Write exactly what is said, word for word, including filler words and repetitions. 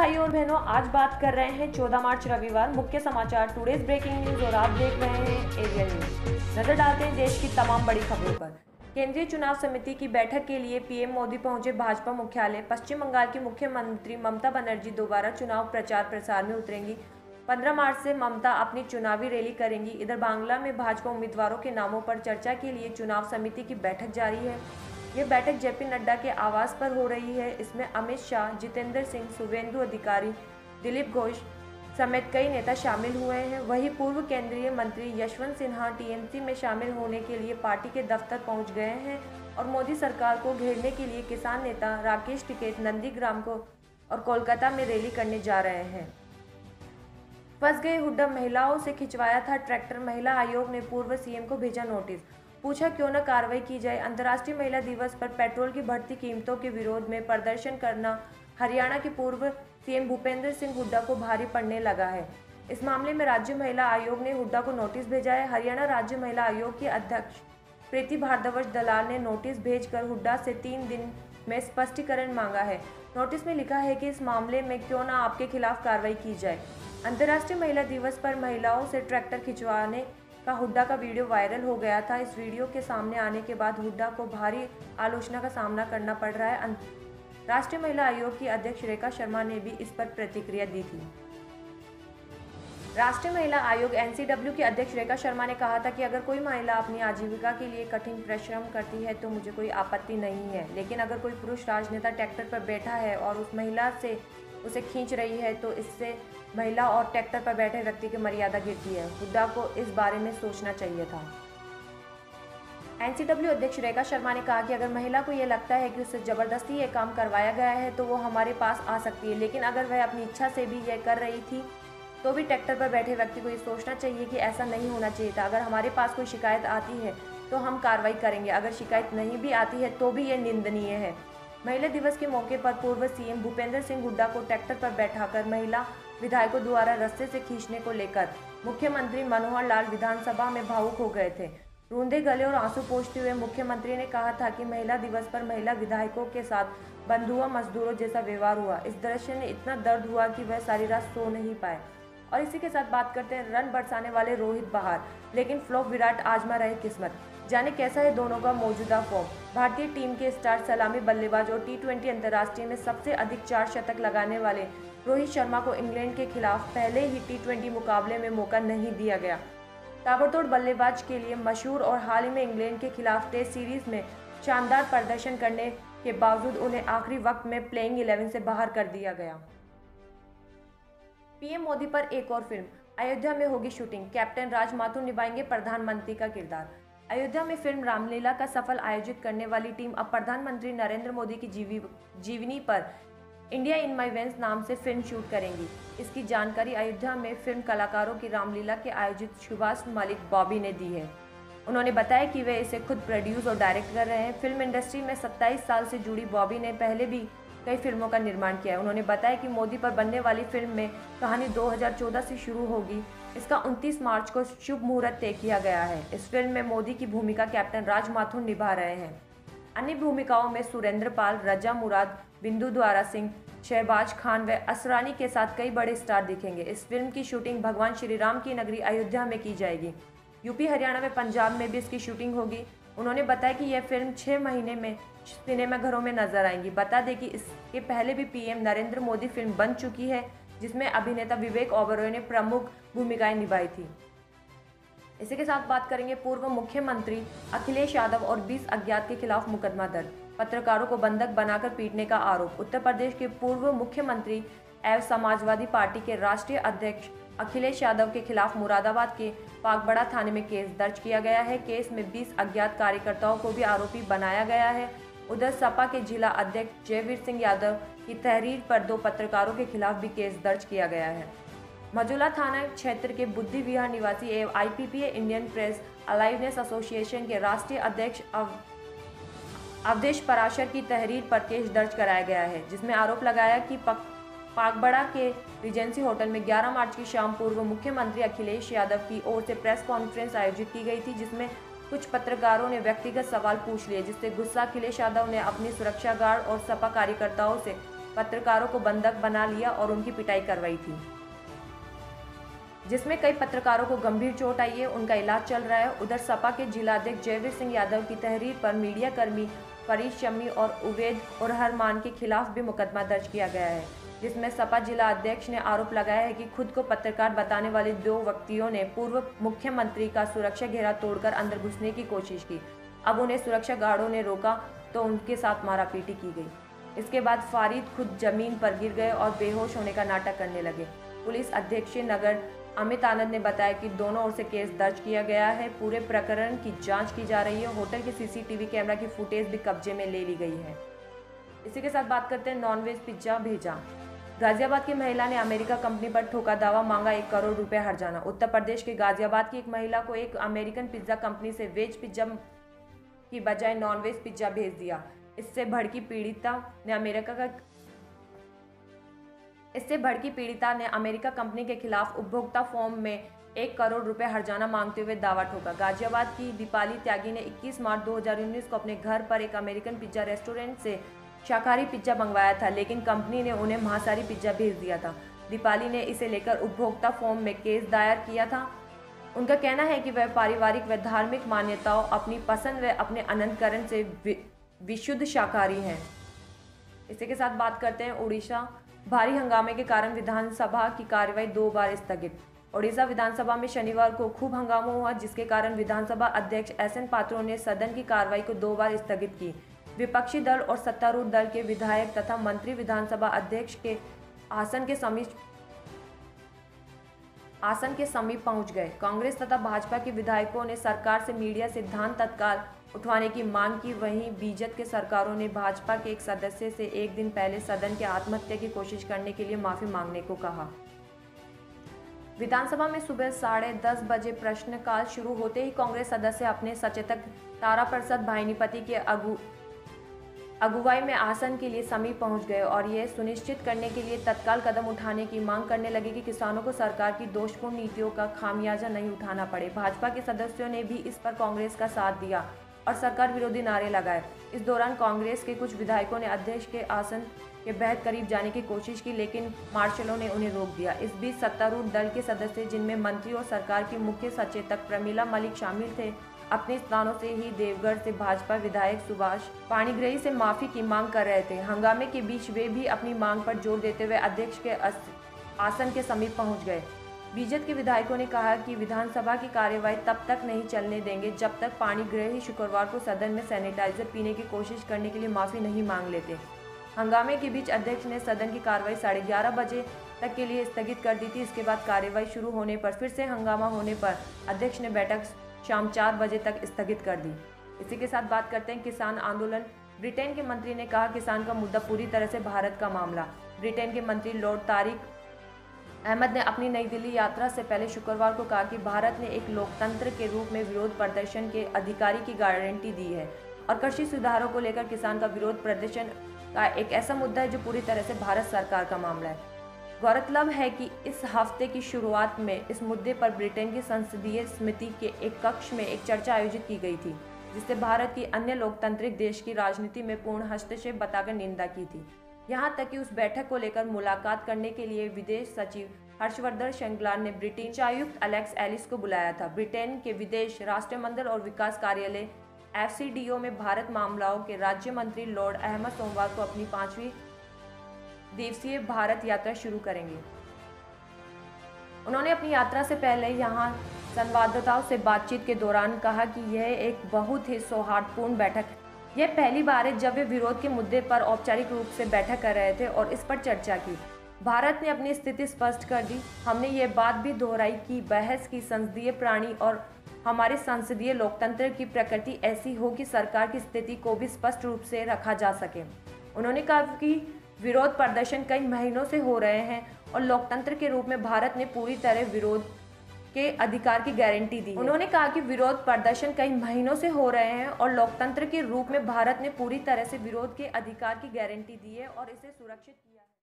भाइयों और बहनों, आज बात कर रहे हैं चौदह मार्च रविवार मुख्य समाचार टुडेज ब्रेकिंग न्यूज और आप देख रहे हैं एरियल न्यूज। नजर डालते हैं देश की तमाम बड़ी खबरों पर। केंद्रीय चुनाव समिति की बैठक के लिए पीएम मोदी पहुंचे भाजपा मुख्यालय। पश्चिम बंगाल की मुख्यमंत्री ममता बनर्जी दोबारा चुनाव प्रचार प्रसार में उतरेंगी। पंद्रह मार्च से ममता अपनी चुनावी रैली करेंगी। इधर बांग्ला में भाजपा उम्मीदवारों के नामों पर चर्चा के लिए चुनाव समिति की बैठक जारी है। यह बैठक जेपी नड्डा के आवास पर हो रही है। इसमें अमित शाह, जितेंद्र सिंह, शुभेंदु अधिकारी, दिलीप घोष समेत कई नेता शामिल हुए हैं। वहीं पूर्व केंद्रीय मंत्री यशवंत सिन्हा टीएमसी में शामिल होने के लिए पार्टी के दफ्तर पहुंच गए हैं और मोदी सरकार को घेरने के लिए किसान नेता राकेश टिकैत नंदीग्राम को और कोलकाता में रैली करने जा रहे हैं। फंस गए हुड्डा, महिलाओं से खिंचवाया था ट्रैक्टर। महिला आयोग ने पूर्व सीएम को भेजा नोटिस, पूछा क्यों न कार्रवाई की जाए। अंतर्राष्ट्रीय महिला दिवस पर पेट्रोल की बढ़ती कीमतों के विरोध में प्रदर्शन करना हरियाणा के पूर्व सीएम भूपेंद्र सिंह हुड्डा को भारी पड़ने लगा है। इस मामले में राज्य महिला आयोग ने हुड्डा को नोटिस भेजा है। हरियाणा राज्य महिला आयोग की अध्यक्ष प्रीति भारद्वाज दलाल ने नोटिस भेजकर हुड्डा से तीन दिन में स्पष्टीकरण मांगा है। नोटिस में लिखा है कि इस मामले में क्यों न आपके खिलाफ कार्रवाई की जाए। अंतर्राष्ट्रीय महिला दिवस पर महिलाओं से ट्रैक्टर खिंचवाने का हुड्डा का वीडियो वायरल हो गया था। इस वीडियो के सामने आने के बाद हुड्डा को भारी आलोचना का सामना करना पड़ रहा है। राष्ट्रीय महिला आयोग की अध्यक्ष रेखा शर्मा ने भी इस पर प्रतिक्रिया दी थी। राष्ट्रीय महिला आयोग एनसीडब्ल्यू की अध्यक्ष रेखा शर्मा ने कहा था कि अगर कोई महिला अपनी आजीविका के लिए कठिन परिश्रम करती है तो मुझे कोई आपत्ति नहीं है, लेकिन अगर कोई पुरुष राजनेता ट्रैक्टर पर बैठा है और उस महिला से उसे खींच रही है तो इससे महिला और ट्रैक्टर पर बैठे व्यक्ति की मर्यादा गिरती है। हुड्डा को इस बारे में सोचना चाहिए था। एनसीडब्ल्यू अध्यक्ष रेखा शर्मा ने कहा कि अगर महिला को यह लगता है कि उससे जबरदस्ती ये काम करवाया गया है तो वो हमारे पास आ सकती है, लेकिन अगर वह अपनी इच्छा से भी यह कर रही थी तो भी ट्रैक्टर पर बैठे व्यक्ति को ये सोचना चाहिए कि ऐसा नहीं होना चाहिए था। अगर हमारे पास कोई शिकायत आती है तो हम कार्रवाई करेंगे, अगर शिकायत नहीं भी आती है तो भी ये निंदनीय है। महिला दिवस के मौके पर पूर्व सीएम भूपेंद्र सिंह हुड्डा को ट्रैक्टर पर बैठाकर महिला विधायकों द्वारा रस्ते से खींचने को लेकर मुख्यमंत्री मनोहर लाल विधानसभा में भावुक हो गए थे। रूंधे गले और आंसू पोंछते हुए मुख्यमंत्री ने कहा था कि महिला दिवस पर महिला विधायकों के साथ बंधुआ मजदूरों जैसा व्यवहार हुआ। इस दृश्य ने इतना दर्द हुआ कि वह सारी रात सो नहीं पाए। और इसी के साथ बात करते हैं रन बरसाने वाले रोहित बाहर, लेकिन फ्लॉप विराट आजमा रहे किस्मत। जाने कैसा है दोनों का मौजूदा फॉर्म। भारतीय टीम के स्टार सलामी बल्लेबाज और टी ट्वेंटी अंतर्राष्ट्रीय में सबसे अधिक चार शतक लगाने वाले रोहित शर्मा को इंग्लैंड के खिलाफ पहले ही टी ट्वेंटी मुकाबले में मौका नहीं दिया गया। ताबड़तोड़ बल्लेबाज के लिए मशहूर और हाल ही में इंग्लैंड के खिलाफ टेस्ट सीरीज में शानदार प्रदर्शन करने के बावजूद उन्हें आखिरी वक्त में प्लेइंग इलेवन से बाहर कर दिया गया। पीएम मोदी पर एक और फिल्म, अयोध्या में होगी शूटिंग। कैप्टन राज माथुर निभाएंगे प्रधानमंत्री का किरदार। अयोध्या में फिल्म रामलीला का सफल आयोजित करने वाली टीम अब प्रधानमंत्री नरेंद्र मोदी की जीवी जीवनी पर इंडिया इन माई वेन्स नाम से फिल्म शूट करेंगी। इसकी जानकारी अयोध्या में फिल्म कलाकारों की रामलीला के आयोजित सुभाष मलिक बॉबी ने दी है। उन्होंने बताया कि वे इसे खुद प्रोड्यूस और डायरेक्ट कर रहे हैं। फिल्म इंडस्ट्री में सत्ताईस साल से जुड़ी बॉबी ने पहले भी कई फिल्मों का निर्माण किया है। उन्होंने बताया कि मोदी पर बनने वाली फिल्म में कहानी दो हज़ार चौदह से शुरू होगी। इसका उनतीस मार्च को शुभ मुहूर्त तय किया गया है। इस फिल्म में मोदी की भूमिका कैप्टन राज माथुर निभा रहे हैं। अन्य भूमिकाओं में सुरेंद्र पाल, रजा मुराद, बिंदु द्वारा सिंह, शहबाज खान व असरानी के साथ कई बड़े स्टार दिखेंगे। इस फिल्म की शूटिंग भगवान श्री राम की नगरी अयोध्या में की जाएगी। यूपी, हरियाणा व पंजाब में भी इसकी शूटिंग होगी। उन्होंने बताया कि यह फिल्म छः महीने में सिनेमाघरों में नजर आएंगी। बता दें कि इसके पहले भी पीएम नरेंद्र मोदी फिल्म बन चुकी है, जिसमें अभिनेता विवेक ओबरॉय ने प्रमुख भूमिकाएं निभाई थी। इसी के साथ बात करेंगे पूर्व मुख्यमंत्री अखिलेश यादव और बीस अज्ञात के खिलाफ मुकदमा दर्ज। पत्रकारों को बंधक बनाकर पीटने का आरोप। उत्तर प्रदेश के पूर्व मुख्यमंत्री एवं समाजवादी पार्टी के राष्ट्रीय अध्यक्ष अखिलेश यादव के खिलाफ मुरादाबाद के पागबड़ा थाने में केस दर्ज किया गया है। केस में बीस अज्ञात कार्यकर्ताओं को भी आरोपी बनाया गया है। उधर सपा के जिला अध्यक्ष जयवीर सिंह यादव की तहरीर पर दो पत्रकारों के खिलाफ भी केस दर्ज किया गया है। मजूला थाना क्षेत्र के बुद्धि विहार निवासी एवं IPPA Indian press aliveness association के राष्ट्रीय अध्यक्ष अव अवधेश पराशर की तहरीर पर केस दर्ज कराया गया है, जिसमें आरोप लगाया कि पागबड़ा के रिजेंसी होटल में ग्यारह मार्च की शाम पूर्व मुख्यमंत्री अखिलेश यादव की ओर से प्रेस कॉन्फ्रेंस आयोजित की गई थी, जिसमें कुछ पत्रकारों ने व्यक्तिगत सवाल पूछ लिए, जिससे गुस्सा अखिलेश यादव ने अपनी सुरक्षा गार्ड और सपा कार्यकर्ताओं से पत्रकारों को बंधक बना लिया और उनकी पिटाई करवाई थी, जिसमें कई पत्रकारों को गंभीर चोट आई है, उनका इलाज चल रहा है। उधर सपा के जिलाध्यक्ष जयवीर सिंह यादव की तहरीर पर मीडिया कर्मी फरीद शमी और उवैद और रहमान के खिलाफ भी मुकदमा दर्ज किया गया है, जिसमें सपा जिला अध्यक्ष ने आरोप लगाया है कि खुद को पत्रकार बताने वाले दो व्यक्तियों ने पूर्व मुख्यमंत्री का सुरक्षा घेरा तोड़कर अंदर घुसने की कोशिश की। अब उन्हें सुरक्षा गार्डों ने रोका तो उनके साथ मारापीटी की गई। इसके बाद फारिद खुद जमीन पर गिर गए और बेहोश होने का नाटक करने लगे। पुलिस अधीक्षक नगर अमित आनंद ने बताया कि दोनों ओर से केस दर्ज किया गया है। पूरे प्रकरण की जांच की जा रही है। होटल के सीसीटीवी कैमरा की फुटेज भी कब्जे में ले ली गई है। इसी के साथ बात करते हैं नॉनवेज पिज्जा भेजा। गाजियाबाद की महिला ने अमेरिका कंपनी पर ठोका दावा, मांगा एक करोड़ रुपए हर्जाना। उत्तर प्रदेश के गाजियाबाद की एक महिला को एक अमेरिकन पिज्जा कंपनी से वेज पिज्जा की बजाय नॉनवेज पिज्जा भेज दिया। इससे भड़की पीड़िता ने अमेरिका का इससे भड़की पीड़िता ने अमेरिका कंपनी के खिलाफ उपभोक्ता फॉर्म में एक करोड़ रुपए हर्जाना मांगते हुए दावा ठोका। गाजियाबाद की दीपाली त्यागी ने इक्कीस मार्च दो हज़ार उन्नीस को अपने घर पर एक अमेरिकन पिज्जा रेस्टोरेंट से शाकाहारी पिज्जा मंगवाया था, लेकिन कंपनी ने उन्हें मांसाहारी पिज्जा भेज दिया था। दीपाली ने इसे लेकर उपभोक्ता फॉर्म में केस दायर किया था। उनका कहना है कि वह पारिवारिक व धार्मिक मान्यताओं, अपनी पसंद व अपने अनंतकरण से विशुद्ध शाकाहारी हैं। इसी के साथ बात करते हैं उड़ीसा। भारी हंगामे के कारण विधानसभा की कार्यवाही दो बार स्थगित। ओडिशा विधानसभा में शनिवार को खूब हंगामा हुआ, जिसके कारण विधानसभा अध्यक्ष एस एन पात्रो ने सदन की कार्रवाई को दो बार स्थगित की। विपक्षी दल और सत्तारूढ़ दल के विधायक तथा मंत्री विधानसभा अध्यक्ष के आसन के समीप आसन के समीप पहुंच गए। कांग्रेस तथा भाजपा के विधायकों ने सरकार से मीडिया सिद्धांत तत्काल उठवाने की मांग की। वहीं बीजेपी के सरकारों ने भाजपा के एक सदस्य से एक दिन पहले सदन के आत्महत्या की कोशिश करने के लिए माफी मांगने को कहा। विधानसभा में सुबह साढ़े दस बजे प्रश्नकाल शुरू होते ही कांग्रेस सदस्य अपने सचेतक तारा प्रसाद भाईनीपति के अगु अगुवाई में आसन के लिए समीप पहुंच गए और यह सुनिश्चित करने के लिए तत्काल कदम उठाने की मांग करने लगे कि किसानों को सरकार की दोषपूर्ण नीतियों का खामियाजा नहीं उठाना पड़े। भाजपा के सदस्यों ने भी इस पर कांग्रेस का साथ दिया और सरकार विरोधी नारे लगाए। इस दौरान कांग्रेस के कुछ विधायकों ने अध्यक्ष के आसन के बेहद करीब जाने की कोशिश की, लेकिन मार्शलों ने उन्हें रोक दिया। इस बीच सत्तारूढ़ दल के सदस्य, जिनमें मंत्री और सरकार की मुख्य सचेतक प्रमीला मलिक शामिल थे, अपने स्थानों से ही देवगढ़ से भाजपा विधायक सुभाष पाणिग्राही से माफी की मांग कर रहे थे। हंगामे के बीच वे भी अपनी मांग पर जोर देते हुए अध्यक्ष के आसन के समीप पहुंच गए। बीजेपी के विधायकों ने कहा कि विधानसभा की कार्यवाही तब तक नहीं चलने देंगे जब तक पाणिग्राही शुक्रवार को सदन में सैनिटाइजर पीने की कोशिश करने के लिए माफी नहीं मांग लेते। हंगामे के बीच अध्यक्ष ने सदन की कार्रवाई साढ़े ग्यारह बजे तक के लिए स्थगित कर दी थी। इसके बाद कार्यवाही शुरू होने पर फिर से हंगामा होने पर अध्यक्ष ने बैठक शाम चार बजे तक स्थगित कर दी। इसी के साथ बात करते हैं किसान आंदोलन। ब्रिटेन के मंत्री ने कहा, किसान का मुद्दा पूरी तरह से भारत का मामला। ब्रिटेन के मंत्री लॉर्ड तारिक अहमद ने अपनी नई दिल्ली यात्रा से पहले शुक्रवार को कहा कि भारत ने एक लोकतंत्र के रूप में विरोध प्रदर्शन के अधिकार की गारंटी दी है और कृषि सुधारों को लेकर किसान का विरोध प्रदर्शन का एक ऐसा मुद्दा है जो पूरी तरह से भारत सरकार का मामला है। गौरतलब है कि इस हफ्ते की शुरुआत में इस मुद्दे पर ब्रिटेन की संसदीय समिति के एक कक्ष में एक चर्चा आयोजित की गई थी, जिससे भारत की अन्य लोकतांत्रिक देश की राजनीति में पूर्ण हस्तक्षेप बताकर निंदा की थी। यहां तक कि उस बैठक को लेकर मुलाकात करने के लिए विदेश सचिव हर्षवर्धन श्रृंगला ने ब्रिटेन उच्चायुक्त एलेक्स एलिस को बुलाया था। ब्रिटेन के विदेश राष्ट्रमंडल और विकास कार्यालय एफ सी डी ओ में भारत मामलों के राज्य मंत्री लॉर्ड अहमद सोमवार को अपनी पांचवी दिवसीय भारत यात्रा शुरू करेंगे। उन्होंने अपनी यात्रा से पहले यहां संवाददाताओं से बातचीत के दौरान कहा कि यह एक बहुत ही सौहार्दपूर्ण बैठक है। यह पहली बार है जब वे विरोध के मुद्दे पर औपचारिक रूप से बैठक कर रहे थे और इस पर चर्चा की। भारत ने अपनी स्थिति स्पष्ट कर दी। हमने ये बात भी दोहराई कि बहस की संसदीय प्राणी और हमारे संसदीय लोकतंत्र की प्रकृति ऐसी हो कि सरकार की स्थिति को भी स्पष्ट रूप से रखा जा सके। उन्होंने कहा कि विरोध प्रदर्शन कई महीनों से हो रहे हैं और लोकतंत्र के रूप में भारत ने पूरी तरह विरोध के अधिकार की गारंटी दी। उन्होंने कहा कि विरोध प्रदर्शन कई महीनों से हो रहे हैं और लोकतंत्र के रूप में भारत ने पूरी तरह से विरोध के अधिकार की गारंटी दी है और इसे सुरक्षित किया।